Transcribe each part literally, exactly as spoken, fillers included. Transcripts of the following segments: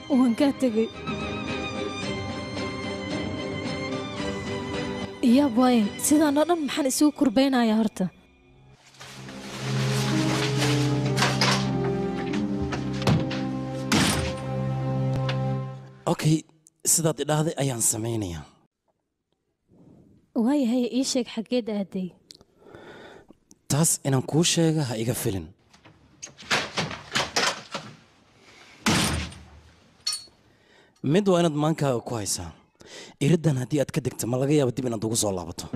وان كاتقي يا باي سيدا نرم محن اسو كربينا يا هرتا اوكي سيدا دهدي ايان سمينيا وهي هي ايشك حقيد ادي تاس inaan kuu sheega ha iga filin mid waa inaad maankaaga ku haysaa iriddan haddii aad ka degto ma laga yaabo dib inaad ugu soo laabato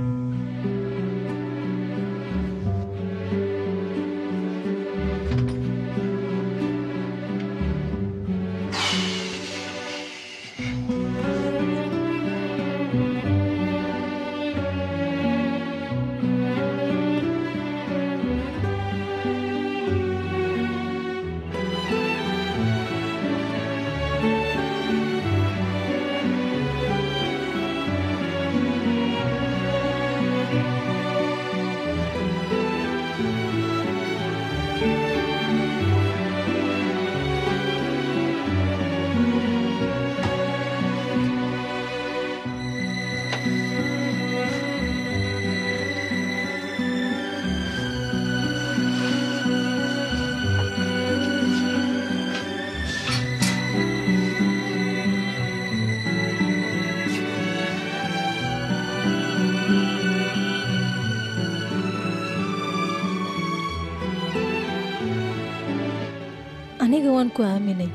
aniga waan ku aaminay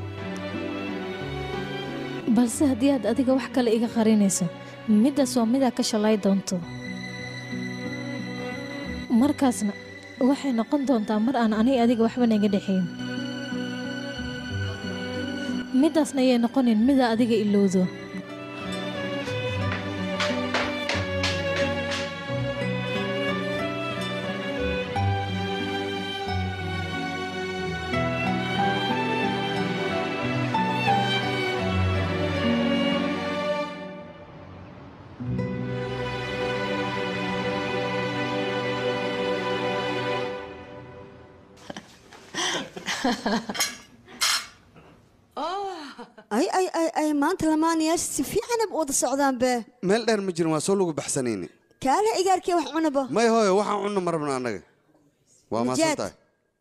balse haddii aad adiga wax kale iga qarinayso midaas waa midaa ka shalay doonto markaasna waxay noqon doontaa mar aan aniga adiga waxba naga dhaxayn midaasna ayay noqonin midaa adiga ilowdo ay ay ay ay maanta lamaanayaasha si fiican ab wada socdaan be meel dheer ma jirin waa soo lagu baxsanayni kaala igaarkee wax cunaba may hooyo waxaan cunno ma rabna annaga waa maasantahay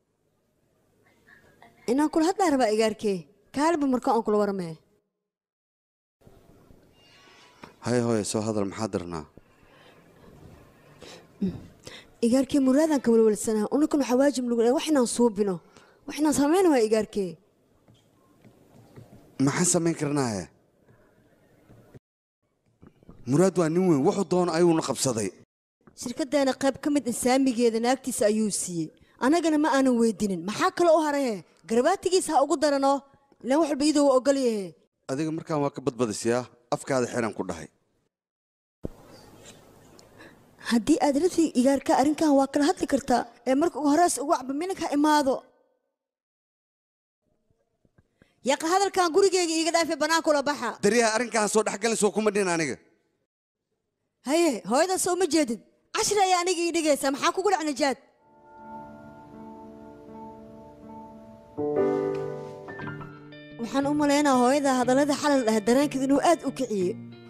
inaan kula hadlaa rabaa igaarkee kaalaba marka aan kula waramee hay hooyo soo hadal maxaa dirnaa igaarkee muraadaan ka walwalsanaa unakan waxaa waajib lagu wax inaan suubino wax inaan samayno waa igaarkee maxaan samayn karnaaye muraad waa nin weyn wuxuu doono ayuuna qabsaday shirkaddeena qayb ka mid insaamigeeda naagtiisa ayuu siiyey annagana ma aanan weydinin maxaa kale u haraye garabaatigiisa ha ugu daranoo ilaan wax walba iyadoo waa ogol yahe adiga markaan waa ka badbadisiyaa afkaada xiran ku dhahay haddii aad rati igaarka arrinkan waa kala hadli kartaa ee marka ugu horeys ugu caba minanka imaado yaqa hadalkan gurigeyga iiga dhaafay bannaan kula baxa daryaha arrinkaan soo dhexgalaysoo kuma dhin aniga haye hooyadaas soo ma jeedid cashir ayaa aniga ii dhigaysaa maxaa kugu dhac najaad waxaan u malaynaa hooyada hadallada xalal dhahay dareenkeed inuu aad u kiciye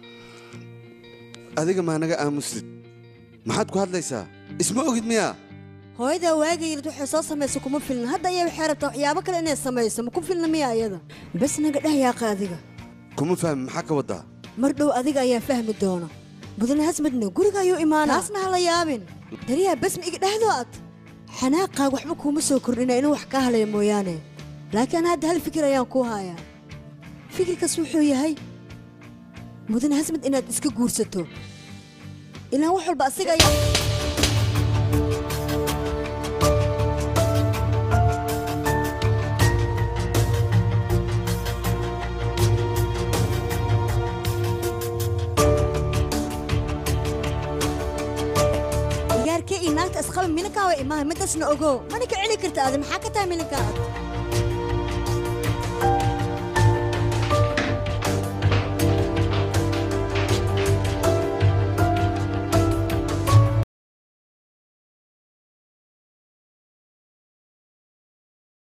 adiga maa naga aamusid maxaad ku hadlaysaa isma ogid miyaa hooyadaa waagayilad waxay soo samaysa kuma filna hadda ayaa waxay rabtaa waxyaabo kale inay samayso ma ku filna miya iyada bas naga dheh yaaqa adiga kuma fahmi maxaa ka waddaa mar dhow adiga ayaa fahmi doona mudane hasmadna guriga ayuu imaanaa taasna ha la yaabin daryaha bas ma iga dhehdo ad xanaaqaag waxba kuuma soo kordhina inuu wax kaa halaya mooyaane laakiin hadda hal fikir ayaan kuu hayaa fikirkaas wuxuu yahay mudane hasmad inaad iska guursato ilaan wax walba asiga ayaa naagta asqaba minankaa waa imaha midaasna ogow mana ka celi karta aadi maxaa ka tahay minankaa